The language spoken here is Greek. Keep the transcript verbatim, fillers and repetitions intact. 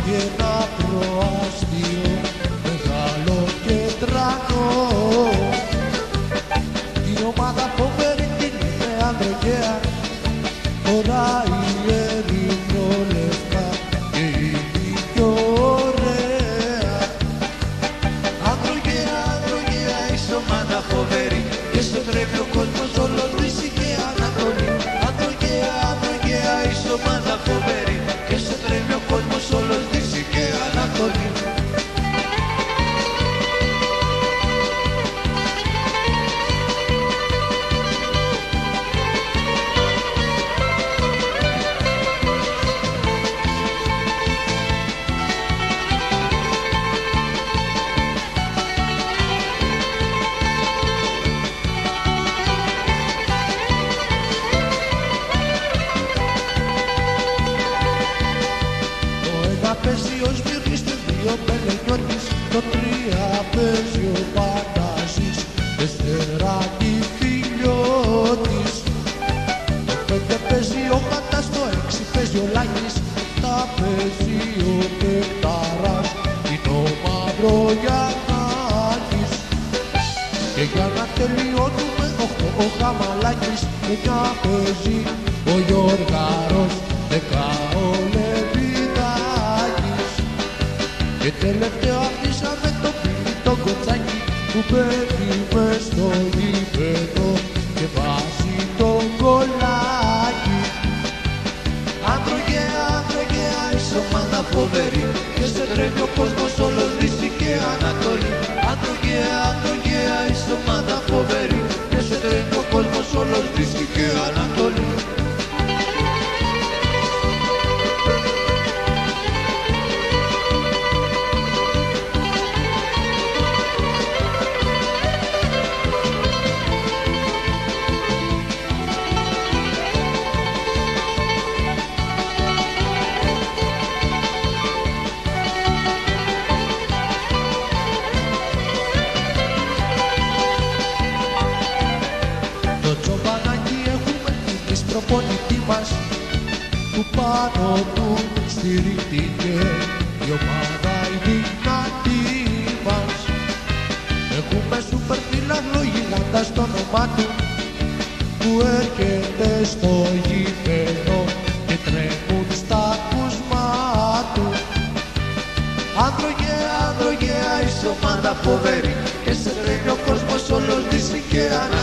και ένα προάστιο μεγάλο και τρανό. Η ομάδα φοβερή την είναι ανδρογέα, τώρα η ερυθρόλευκα και είναι πιο ωραία. Ανδρογέα, ανδρογέα, είσαι ομάδα φοβερή και σε τρέπει ο κόσμος όλος Δύση και Ανατολή. Ανδρογέα, ανδρογέα, είσαι ομάδα φοβερή και σε τρέπει ο κόσμος όλος Δύση και Ανατολή. Παίζει ο Σμύρνης, το δύο Πελενιώτης, το τρία παίζει ο Πανάσης, τεσσεράκι Φιλιώτης. Το πέντε παίζει ο Χατάς, το έξι παίζει ο Λάκης, τα παίζει ο Πεκταράς, είναι ο Μαυρογιαννάκης. Και για να τελειώνουμε οχτώ ο Χαμαλάκης, εννιά παίζει ο Γιώργαρος, δέκα ο Λεβιδάκης. Και τελευταίο αφήσαμε το πίλι το κοτσάκι που παίρνει μες στο γήπεδο και βάζει το γκολάκι. Ανδρογέα, ανδρογέα, είσαι ομάδα φοβερή και σε τρέπει ο κόσμος όλος Δύση και Ανατολή. Ανδρογέα, ανδρογέα, είσαι ομάδα φοβερή και σε τρέπει ο κόσμος όλος Δύση και Ανατολή. Προπονητή μας που πάνω του στηρίχτηκε η ομάδα η δυνατή μας. Έχουμε σούπερ φιλάθλο γιγάντα στο όνομά του που έρχεται στο γήπεδο και τρέμουν στα ακούσμα του. Ανδρογέα, ανδρογέα, είσαι ομάδα φοβερή και σε τρέμει ο κόσμος όλος Δύση και Ανατολή.